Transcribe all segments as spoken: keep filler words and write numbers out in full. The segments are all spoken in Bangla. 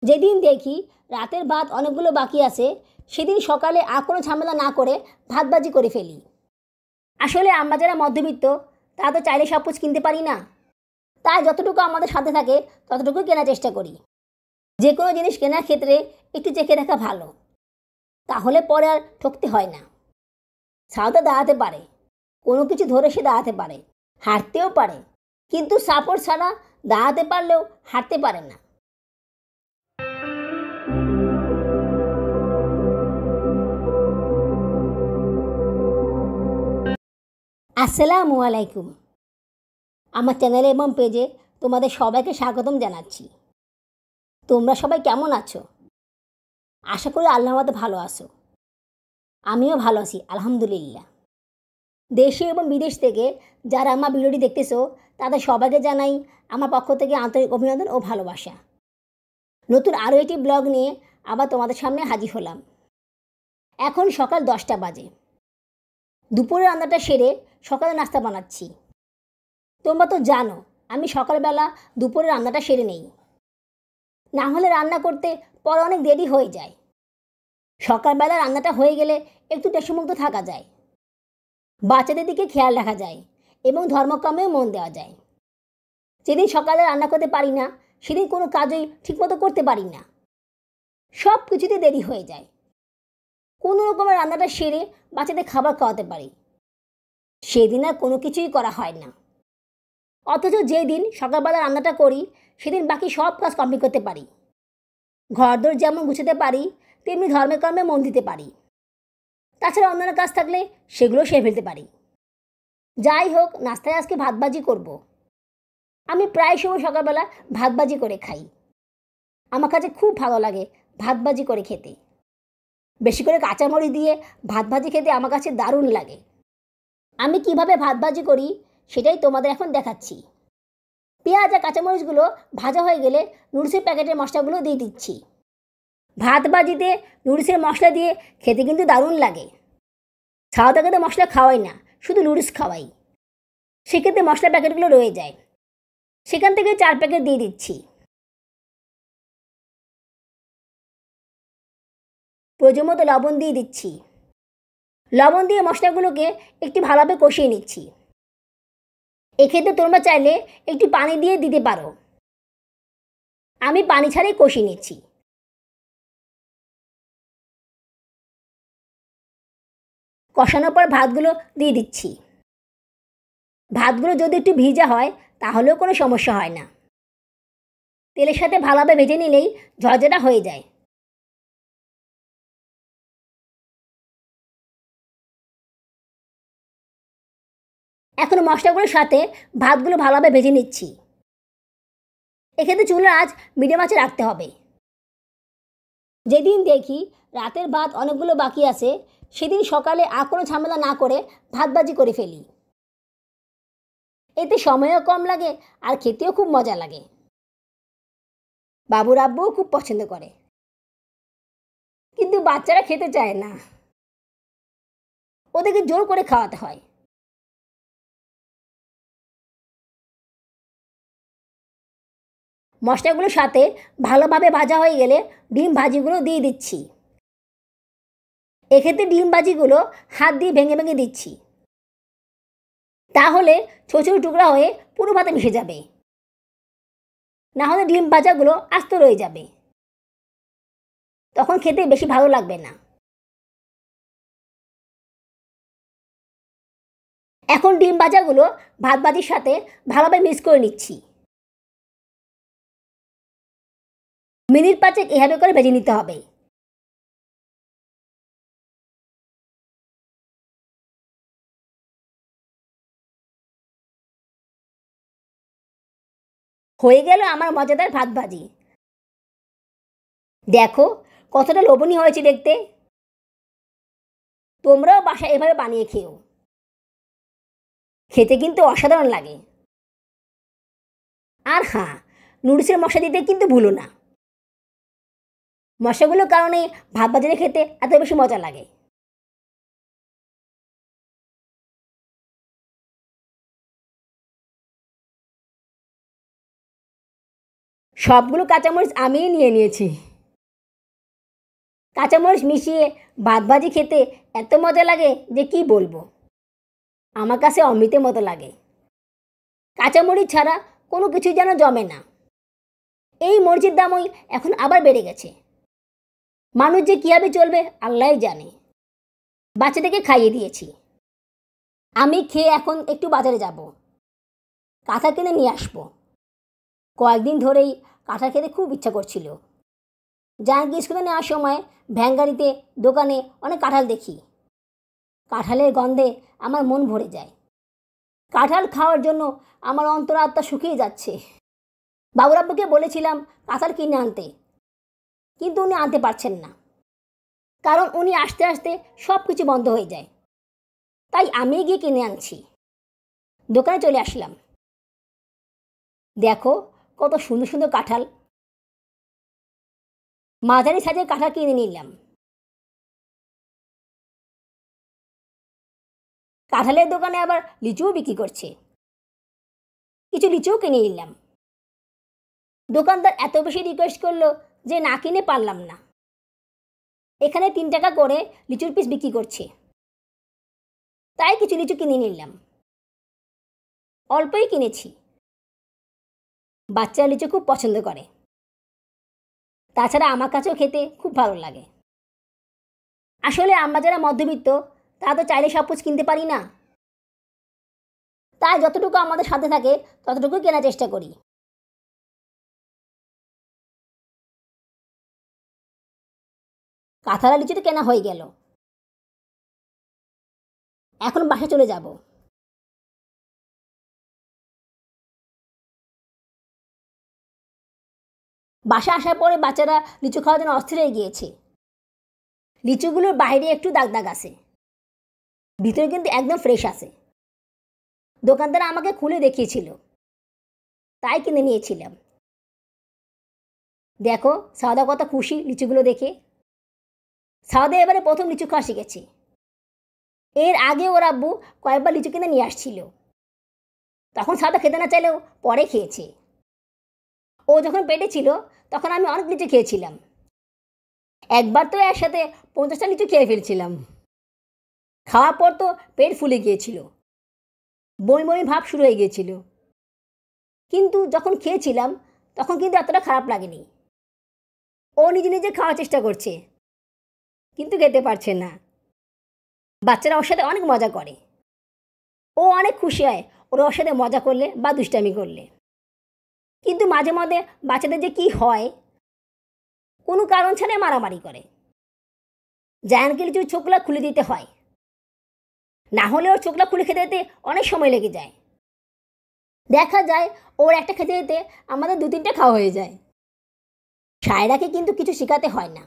যেদিন দেখি রাতের ভাত অনেকগুলো বাকি আছে, সেদিন সকালে আর কোনো ঝামেলা না করে ভাতবাজি করে ফেলি। আসলে আমরা যারা মধ্যবিত্ত, তারা তো চাইলে সব কিছু কিনতে পারি না। তাই যতটুকু আমাদের সাথে থাকে ততটুকুই কেনার চেষ্টা করি। যে কোনো জিনিস কেনার ক্ষেত্রে একটু চেখে রাখা ভালো, তাহলে পরে আর ঠকতে হয় না। সাউদা দাঁড়াতে পারে, কোনো কিছু ধরে সে দাঁড়াতে পারে, হাঁটতেও পারে, কিন্তু সাপোর্ট ছাড়া দাঁড়াতে পারলেও হাঁটতে পারে না। আসসালামু আলাইকুম। আমার চ্যানেলে এবং পেজে তোমাদের সবাইকে স্বাগতম জানাচ্ছি। তোমরা সবাই কেমন আছো? আশা করি আল্লাহর মতো ভালো আছো। আমিও ভালো আছি আলহামদুলিল্লাহ। দেশে এবং বিদেশ থেকে যারা আমার ভিডিওটি দেখতেছো, তাদের সবাইকে জানাই আমার পক্ষ থেকে আন্তরিক অভিনন্দন ও ভালোবাসা। নতুন আরও একটি ব্লগ নিয়ে আবার তোমাদের সামনে হাজির হলাম। এখন সকাল দশটা বাজে। দুপুরের রান্নাটা সেরে সকালে নাস্তা বানাচ্ছি। তোমরা তো জানো আমি সকালবেলা দুপুরের রান্নাটা সেরে নেই, না হলে রান্না করতে পরে অনেক দেরি হয়ে যায়। সকালবেলা রান্নাটা হয়ে গেলে একটু টেনশনমুক্ত থাকা যায়, বাচ্চাদের দিকে খেয়াল রাখা যায় এবং ধর্মকর্মেও মন দেওয়া যায়। যেদিন সকালে রান্না করতে পারি না, সেদিন কোনো কাজই ঠিকমতো করতে পারি না, সব কিছুতে দেরি হয়ে যায়। কোনো রকমের রান্নাটা সেরে বাচ্চাদের খাবার খাওয়াতে পারি, সেদিন আর কোনো কিছুই করা হয় না। অথচ যেদিন সকালবেলা রান্নাটা করি, সেদিন বাকি সব কাজ কমপ্লিট করতে পারি। ঘরদোর যেমন গুছাতে পারি, তেমনি ধর্মে কর্মে মন দিতে পারি। তাছাড়া অন্যান্য কাজ থাকলে সেগুলো সেরে ফেলতে পারি। যাই হোক, নাস্তায় আজকে ভাতবাজি করব। আমি প্রায় সময় সকালবেলা ভাতবাজি করে খাই। আমার কাছে খুব ভালো লাগে ভাতবাজি করে খেতে। বেশি করে কাঁচামরিচ দিয়ে ভাতভাজি খেতে আমার কাছে দারুণ লাগে। আমি কিভাবে ভাতভাজি করি সেটাই তোমাদের এখন দেখাচ্ছি। পেঁয়াজ আর কাঁচামরিচগুলো ভাজা হয়ে গেলে নুডলসের প্যাকেটের মশলাগুলো দিয়ে দিচ্ছি। ভাতবাজিতে নুডলসের মশলা দিয়ে খেতে কিন্তু দারুণ লাগে। সাদাকে তো মশলা খাওয়াই না, শুধু নুডলস খাওয়াই। সেক্ষেত্রে মশলা প্যাকেটগুলো রয়ে যায়, সেখান থেকে চার প্যাকেট দিয়ে দিচ্ছি। প্রয়োজন মতো লবণ দিয়ে দিচ্ছি। লবণ দিয়ে মশলাগুলোকে একটু ভালোভাবে কষিয়ে নিচ্ছি। এক্ষেত্রে তোমরা চাইলে একটু পানি দিয়ে দিতে পারো, আমি পানি ছাড়াই কষিয়ে নিচ্ছি। কষানোর পর ভাতগুলো দিয়ে দিচ্ছি। ভাতগুলো যদি একটু ভিজা হয় তাহলেও কোনো সমস্যা হয় না। তেলের সাথে ভালোভাবে ভেজে নিলেই ঝরঝরা হয়ে যায়। এখন মশলাগুলোর সাথে ভাতগুলো ভালোভাবে ভেজে নিচ্ছি। এক্ষেত্রে চুলার আঁচ মিডিয়াম আঁচে রাখতে হবে। যেদিন দেখি রাতের ভাত অনেকগুলো বাকি আছে, সেদিন সকালে আর কোনো ঝামেলা না করে ভাতবাজি করে ফেলি। এতে সময়ও কম লাগে আর খেতেও খুব মজা লাগে। বাবুর আব্বুও খুব পছন্দ করে, কিন্তু বাচ্চারা খেতে চায় না, ওদেরকে জোর করে খাওয়াতে হয়। মশলাগুলোর সাথে ভালোভাবে ভাজা হয়ে গেলে ডিম ভাজিগুলো দিয়ে দিচ্ছি। এক্ষেত্রে ডিম ভাজিগুলো হাত দিয়ে ভেঙে ভেঙে দিচ্ছি, তাহলে ছোটো ছোটো টুকরা হয়ে পুরো ভাতে মিশে যাবে। না হলে ডিম ভাজাগুলো আস্ত রয়ে যাবে, তখন খেতে বেশি ভালো লাগবে না। এখন ডিম ভাজাগুলো ভাত ভাজির সাথে ভালোভাবে মিক্স করে নিচ্ছি। মিনিট পাঁচেক এভাবে করে ভেজে নিতে হবে। হয়ে গেল আমার মজাদার ভাত ভাজি। দেখো কতটা লোভনীয় হয়েছে দেখতে। তোমরাও বাসায় এভাবে বানিয়ে খেও, খেতে কিন্তু অসাধারণ লাগে। আর হ্যাঁ, নুডলসের মশলা দিতে কিন্তু ভুলো না। মশলাগুলোর কারণে ভাত ভাজিটা খেতে এত বেশি মজা লাগে। সবগুলো কাঁচামরিচ আমিই নিয়ে নিয়েছি। কাঁচামরিচ মিশিয়ে ভাত ভাজি খেতে এত মজা লাগে যে কি বলবো। আমার কাছে অমৃতের মতো লাগে। কাঁচামরিচ ছাড়া কোনো কিছুই যেন জমে না। এই মরিচের দামই এখন আবার বেড়ে গেছে। মানুষ যে কীভাবে চলবে আল্লাহই জানে। বাচ্চাদেরকে খাইয়ে দিয়েছি। আমি খেয়ে এখন একটু বাজারে যাব, কাঁঠাল কিনে নিয়ে আসবো। কয়েকদিন ধরেই কাঁঠাল খেতে খুব ইচ্ছা করছিল। জানকি স্কুলে নেওয়ার সময় ভ্যান গাড়িতে দোকানে অনেক কাঁঠাল দেখি। কাঁঠালের গন্ধে আমার মন ভরে যায়। কাঁঠাল খাওয়ার জন্য আমার অন্তরাত্মা শুকিয়ে যাচ্ছে। বাবুর আব্বুকে বলেছিলাম কাঁঠাল কিনে আনতে, কিন্তু উনি আনতে পারছেন না, কারণ উনি আসতে আসতে সব কিছু বন্ধ হয়ে যায়। তাই আমি গিয়ে কিনে আনছি। দোকানে চলে আসলাম। দেখো কত সুন্দর সুন্দর কাঁঠাল। মাঝারি সাইজের কাঁঠাল কিনে নিলাম। কাঁঠালের দোকানে আবার লিচুও বিক্রি করছে। কিছু লিচুও কিনে নিলাম। দোকানদার এত বেশি রিকোয়েস্ট করলো যে না কিনে পারলাম না। এখানে তিন টাকা করে লিচুর পিস বিক্রি করছে, তাই কিছু লিচু কিনে নিলাম। অল্পই কিনেছি। বাচ্চারা লিচু খুব পছন্দ করে। তাছাড়া আমার কাছেও খেতে খুব ভালো লাগে। আসলে আমরা যারা মধ্যবিত্ত তারা তো চাইলে সব কিছু কিনতে পারি না। তাই যতটুকু আমাদের সাথে থাকে ততটুকুই কেনার চেষ্টা করি। কাঁঠাল আর লিচু তো কেনা হয়ে গেল। এখন বাসায় চলে যাব। বাসা আসার পরে বাচ্চারা লিচু খাওয়ার জন্য অস্থির হয়ে গিয়েছে। লিচুগুলোর বাইরে একটু দাগ দাগ আছে, ভিতরে কিন্তু একদম ফ্রেশ আছে। দোকানদার আমাকে খুলে দেখিয়েছিল, তাই কিনে নিয়েছিলাম। দেখো সাদা কত খুশি লিচুগুলো দেখে। সাদা এবারে প্রথম লিচু খাওয়া শিখেছে। এর আগে ওর আব্বু কয়েকবার লিচু কিনে নিয়ে আসছিল, তখন সাদা খেতে না চাইলেও পরে খেয়েছে। ও যখন পেটে ছিল তখন আমি অনেক লিচু খেয়েছিলাম। একবার তো একসাথে পঞ্চাশটা লিচু খেয়ে ফেলছিলাম। খাওয়ার পর তো পেট ফুলে গিয়েছিল, বমি বমি ভাব শুরু হয়ে গিয়েছিল। কিন্তু যখন খেয়েছিলাম তখন কিন্তু এতটা খারাপ লাগেনি। ও নিজে নিজে খাওয়ার চেষ্টা করছে, কিন্তু খেতে পারছে না। বাচ্চারা ওর সাথে অনেক মজা করে। ও অনেক খুশি হয় ওরা ওর সাথে মজা করলে বা দুষ্টামি করলে। কিন্তু মাঝে মাঝে বাচ্চাদের যে কী হয়, কোনো কারণ ছাড়াই মারামারি করে। জায়ানকে লিচুর ছোকলা খুলে দিতে হয়, না হলে ওর ছোকলা খুলে খেতে যেতে অনেক সময় লেগে যায়। দেখা যায় ওর একটা খেতে যেতে আমাদের দু তিনটা খাওয়া হয়ে যায়। সায়রাকে কিন্তু কিছু শেখাতে হয় না,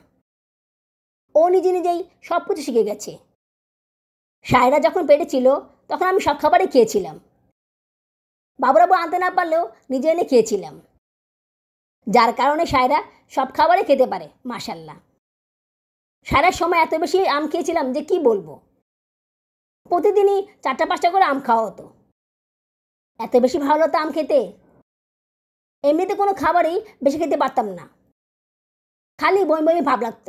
ও নিজে নিজেই সব কিছু শিখে গেছে। সায়রা যখন পেটে ছিল তখন আমি সব খাবারই খেয়েছিলাম। বাবুরাবু আনতে না পারলেও নিজে এনে খেয়েছিলাম, যার কারণে সায়রা সব খাবারই খেতে পারে মাশাল্লাহ। সায়রার সময় এত বেশি আম খেয়েছিলাম যে কি বলবো। প্রতিদিনই চারটা পাঁচটা করে আম খাওয়া হতো। এত বেশি ভালো হতো আম খেতে। এমনিতে কোনো খাবারই বেশি খেতে পারতাম না, খালি বমি বমি ভাব লাগতো।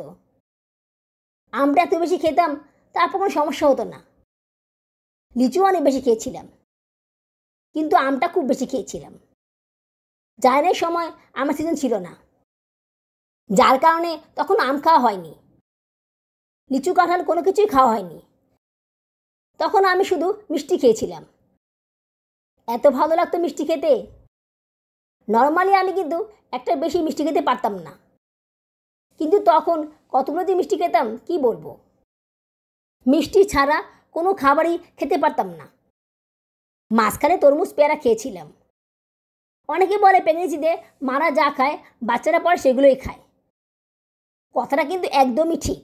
আমটা এত বেশি খেতাম তারপর কোনো সমস্যা হতো না। লিচু অনেক বেশি খেয়েছিলাম, কিন্তু আমটা খুব বেশি খেয়েছিলাম। জায়নের সময় আমার সিজন ছিল না, যার কারণে তখন আম খাওয়া হয়নি, লিচু কাঁঠাল কোনো কিছুই খাওয়া হয়নি। তখন আমি শুধু মিষ্টি খেয়েছিলাম। এত ভালো লাগতো মিষ্টি খেতে। নর্মালি আমি কিন্তু একটা বেশি মিষ্টি খেতে পারতাম না, কিন্তু তখন কতগুলো দিয়ে মিষ্টি খেতাম কি বলবো। মিষ্টি ছাড়া কোনো খাবারই খেতে পারতাম না। মাঝখানে তরমুজ পেয়ারা খেয়েছিলাম। অনেকে বলে প্রেগনেন্সিতে মারা যা খায় বাচ্চারা পরে সেগুলোই খায়। কথাটা কিন্তু একদমই ঠিক।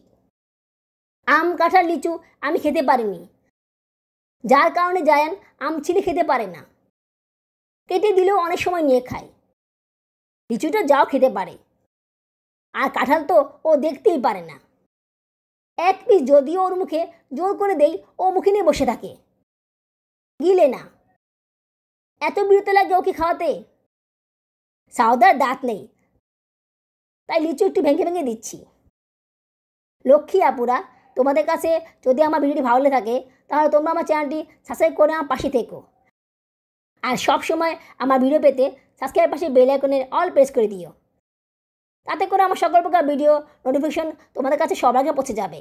আম কাঁঠাল লিচু আমি খেতে পারিনি, যার কারণে জায়ান আম ছিলে খেতে পারে না। কেটে দিলেও অনেক সময় নিয়ে খায়। লিচুটা যাও খেতে পারে, আর কাঁঠাল তো ও দেখতেই পারে না। এক পিস যদিও ওর মুখে জোর করে দেই ও মুখে নিয়ে বসে থাকে, গিলে না। এত বিরক্ত লাগে ওকে খাওয়াতে। সাউদার দাঁত নেই, তাই লিচু একটু ভেঙে ভেঙে দিচ্ছি। লক্ষ্মী আপুরা, তোমাদের কাছে যদি আমার ভিডিওটি ভালো লেগে থাকে তাহলে তোমরা আমার চ্যানেলটি সাবস্ক্রাইব করে আমার পাশে থেকো। আর সব সময় আমার ভিডিও পেতে সাবস্ক্রাইব পাশে বেল আইকনের অল প্রেস করে দিও। তাতে করে আমার সকল প্রকার ভিডিও নোটিফিকেশন তোমাদের কাছে সবার আগে পৌঁছে যাবে।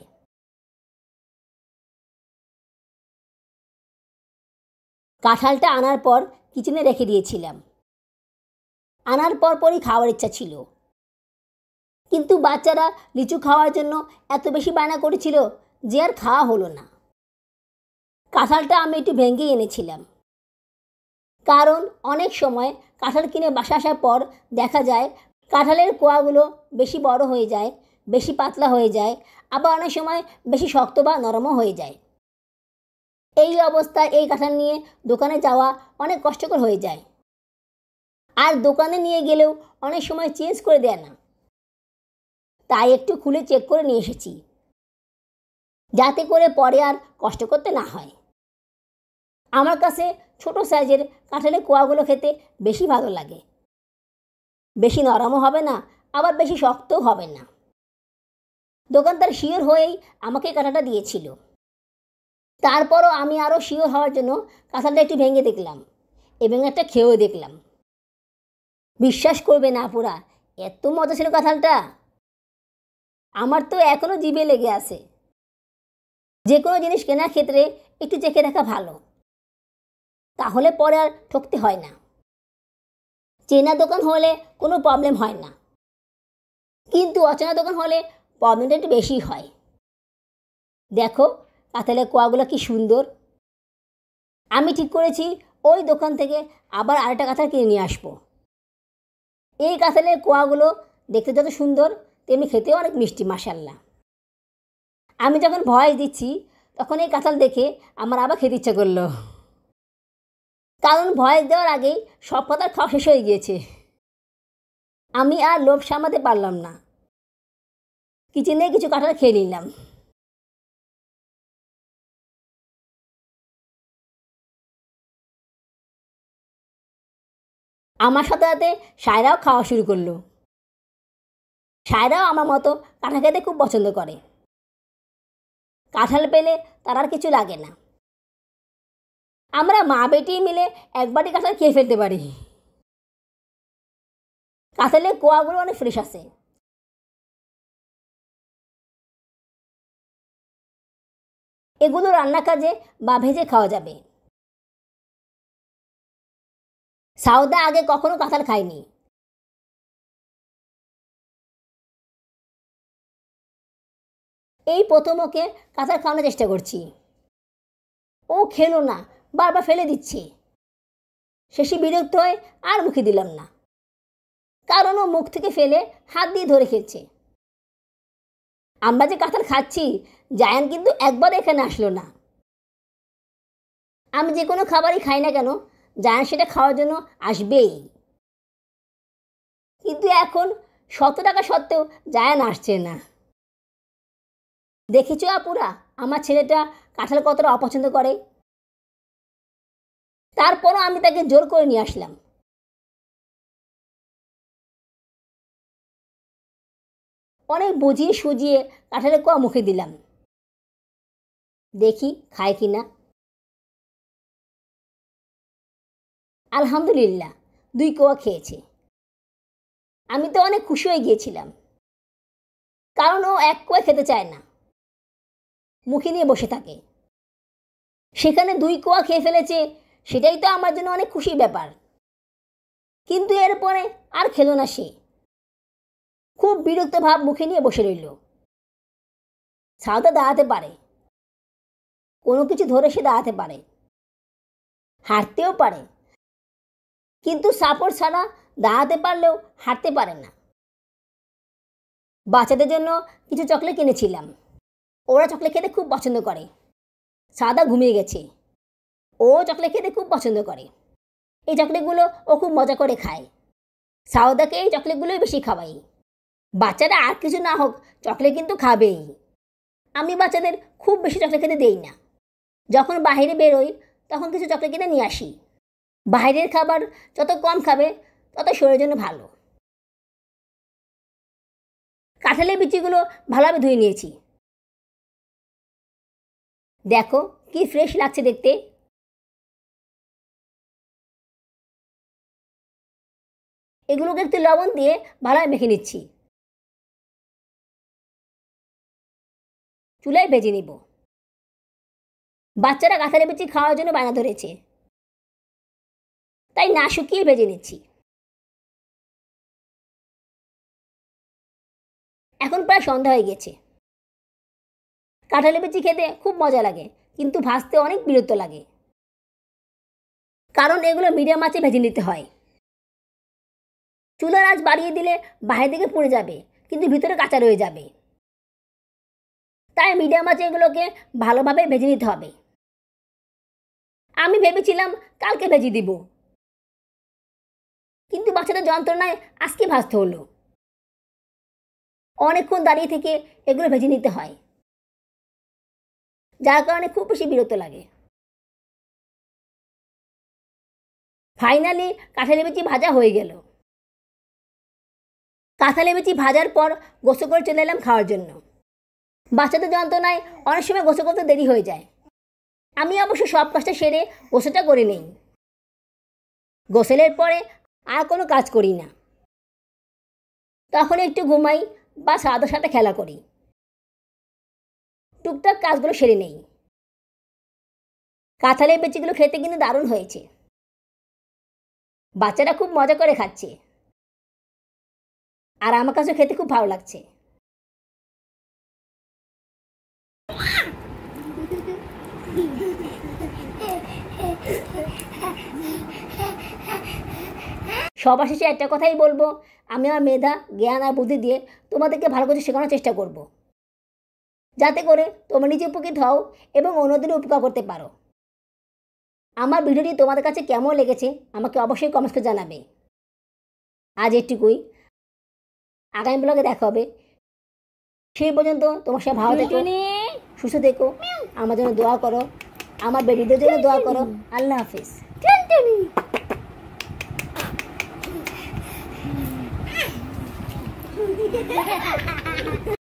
কাঁঠালটা আনার পর কিচেনে রেখে দিয়েছিলাম। আনার পর পরই খাওয়ার ইচ্ছা ছিল, কিন্তু বাচ্চারা লিচু খাওয়ার জন্য এত বেশি বায়না করেছিল যে আর খাওয়া হলো না। কাঁঠালটা আমি একটু ভেঙেই এনেছিলাম, কারণ অনেক সময় কাঁঠাল কিনে বাসা আসার পর দেখা যায় কাঁঠালের কোয়াগুলো বেশি বড় হয়ে যায়, বেশি পাতলা হয়ে যায়, আবার অনেক সময় বেশি শক্ত বা নরমও হয়ে যায়। এই অবস্থায় এই কাঁঠাল নিয়ে দোকানে যাওয়া অনেক কষ্টকর হয়ে যায়, আর দোকানে নিয়ে গেলেও অনেক সময় চেঞ্জ করে দেয় না। তাই একটু খুলে চেক করে নিয়ে এসেছি, যাতে করে পরে আর কষ্ট করতে না হয়। আমার কাছে ছোট সাইজের কাঁঠালের কোয়াগুলো খেতে বেশি ভালো লাগে। বেশি নরমও হবে না, আবার বেশি শক্তও হবে না। দোকানদার শিওর হয়েই আমাকে কাঁঠালটা দিয়েছিল। তারপরও আমি আরও শিওর হওয়ার জন্য কাঁঠালটা একটু ভেঙে দেখলাম এবং একটা খেয়েও দেখলাম। বিশ্বাস করবে না আপুরা, এত মজা ছিল কাঁঠালটা। আমার তো এখনও জিভে লেগে আছে। যে কোনো জিনিস কেনার ক্ষেত্রে একটু চেখে দেখা ভালো, তাহলে পরে আর ঠকতে হয় না। চেনা দোকান হলে কোনো প্রবলেম হয় না, কিন্তু অচেনা দোকান হলে প্রবলেমটা একটু বেশি হয়। দেখো কাঁঠালের কোয়াগুলো কি সুন্দর। আমি ঠিক করেছি ওই দোকান থেকে আবার আরেকটা কাঁঠাল কিনে নিয়ে আসবো। এই কাঁঠালের কোয়াগুলো দেখতে যত সুন্দর তেমনি খেতেও অনেক মিষ্টি, মাশাআল্লাহ। আমি যখন ভয়েস দিচ্ছি তখন এই কাঁঠাল দেখে আমার আবার খেতে ইচ্ছা করলো, কারণ ভয়েস দেওয়ার আগেই সব কাঁঠাল খাওয়া শেষ হয়ে গিয়েছে। আমি আর লোভ সামলাতে পারলাম না, কিচেনে কিছু কাঁঠাল খেয়ে নিলাম। আমার সাথে সাথে সায়রাও খাওয়া শুরু করলো। সায়রাও আমার মতো কাঁঠাল খেতে খুব পছন্দ করে। কাঁঠাল পেলে তার আর কিছু লাগে না। আমরা মা বেটি মিলে এক বাটি কাঁঠাল খেয়ে ফেলতে পারি। কাঁঠালের কোয়াগুলো অনেক ফ্রেশ আছে। এগুলো রান্না কাজে বা ভেজে খাওয়া যাবে। সাউদা আগে কখনো কাঁঠাল খায়নি। এই প্রথম ওকে কাঁঠাল খাওয়ানোর চেষ্টা করছি। ও খেলো না, বারবার ফেলে দিচ্ছে। শেষে বিরক্ত হয়ে আর মুখে দিলাম না, কারণ ও মুখ থেকে ফেলে হাত দিয়ে ধরে খেয়েছে। আমরা যে কাঁঠাল খাচ্ছি, জায়ান কিন্তু একবার এখানে আসলো না। আমি যে কোনো খাবারই খাই না কেন, জায়ান সেটা খাওয়ার জন্য আসবেই। কিন্তু এখন শত টাকা সত্ত্বেও জায়ান আসছে না। দেখেছো আপুরা আমার ছেলেটা কাঁঠাল কতটা অপছন্দ করে। তারপরও আমি তাকে জোর করে নিয়ে আসলাম। অনেক বুঝিয়ে সুজিয়ে কাঁঠালের কোয়া মুখে দিলাম, দেখি খায় কি না। আলহামদুলিল্লাহ, দুই কোয়া খেয়েছে। আমি তো অনেক খুশি হয়ে গিয়েছিলাম, কারণ ও এক কোয়া খেতে চায় না, মুখে নিয়ে বসে থাকে। সেখানে দুই কোয়া খেয়ে ফেলেছে, সেটাই তো আমার জন্য অনেক খুশির ব্যাপার। কিন্তু এরপরে আর খেলো না সে, খুব বিরক্ত ভাব মুখে নিয়ে বসে রইল। সাউদা দাঁড়াতে পারে, কোনো কিছু ধরে সে দাঁড়াতে পারে, হাঁটতেও পারে, কিন্তু সাপোর্ট ছাড়া দাঁড়াতে পারলেও হাঁটতে পারে না। বাচ্চাদের জন্য কিছু চকলেট কিনেছিলাম, ওরা চকলেট খেতে খুব পছন্দ করে। সাদা ঘুমিয়ে গেছে, ও চকলেট খেতে খুব পছন্দ করে। এই চকলেটগুলো ও খুব মজা করে খায়। সাউদাকে এই চকলেটগুলোই বেশি খাওয়াই। বাচ্চারা আর কিছু না হোক, চকলেট কিন্তু খাবেই। আমি বাচ্চাদের খুব বেশি চকলেট খেতে দেই না। যখন বাইরে বেরোই তখন কিছু চকলেট কিনে নিয়ে আসি। বাইরের খাবার যত কম খাবে তত শরীরের জন্য ভালো। কাঁঠালের বিচিগুলো ভালোভাবে ধুয়ে নিয়েছি। দেখো কি ফ্রেশ লাগছে দেখতে। এগুলোকে একটু লবণ দিয়ে ভালোভাবে মেখে নিচ্ছি। চুলায় ভেজে নিব। বাচ্চারা কাঁঠালের বিচি খাওয়ার জন্য বায়না ধরেছে, তাই না শুকিয়ে ভেজে নিচ্ছি। এখন প্রায় সন্ধ্যা হয়ে গেছে। কাঁঠালের বিচি খেতে খুব মজা লাগে, কিন্তু ভাজতে অনেক বিরক্ত লাগে, কারণ এগুলো মিডিয়াম আঁচে ভেজে নিতে হয়। চুলার আঁচ বাড়িয়ে দিলে বাইরে দিকে পুড়ে যাবে, কিন্তু ভিতরে কাঁচা রয়ে যাবে। তাই মিডিয়াম আঁচে এগুলোকে ভালোভাবে ভেজে নিতে হবে। আমি ভেবেছিলাম কালকে ভেজে দিব, কিন্তু বাচ্চাদের যন্ত্রণায় আজকে ভাজতে হলো। অনেকক্ষণ দাঁড়িয়ে থেকে এগুলো ভেজে নিতে হয়, যার কারণে খুব বেশি বিরক্ত লাগে। ফাইনালি কাঁঠালের বিচি ভাজা হয়ে গেল। কাঁঠালের বিচি ভাজার পর গোসল করে চলে এলাম খাওয়ার জন্য। বাচ্চাদের যন্ত্রণায় অনেক সময় গোসল করতে দেরি হয়ে যায়। আমি অবশ্য সব কাজটা সেরে গোসলটা করে নেই। গোসলের পরে আর কোনো কাজ করি না, তখন একটু ঘুমাই বা সাদার সাথে খেলা করি। টুকটাক কাজগুলো সেরে নেই। কাঁঠালের বিচিগুলো খেতে কিন্তু দারুণ হয়েছে। বাচ্চারা খুব মজা করে খাচ্ছে, আর আমার কাছে খেতে খুব ভালো লাগছে। সবার শেষে একটা কথাই বলবো, আমি আমার মেধা, জ্ঞান আর বুদ্ধি দিয়ে তোমাদেরকে ভালো কিছু শেখানোর চেষ্টা করব, যাতে করে তোমরা নিজে উপকৃত হও এবং অন্যদেরও উপকার করতে পারো। আমার ভিডিওটি তোমাদের কাছে কেমন লেগেছে আমাকে অবশ্যই কমেন্টস করে জানাবে। আজ এটুকুই, আগামী ব্লগে দেখা হবে। সেই পর্যন্ত তোমার সাথে ভালো থেকো, সুস্থ থেকো, আমার জন্য দোয়া করো, আমার বেবিদের জন্য দোয়া করো। আল্লাহ হাফিজ।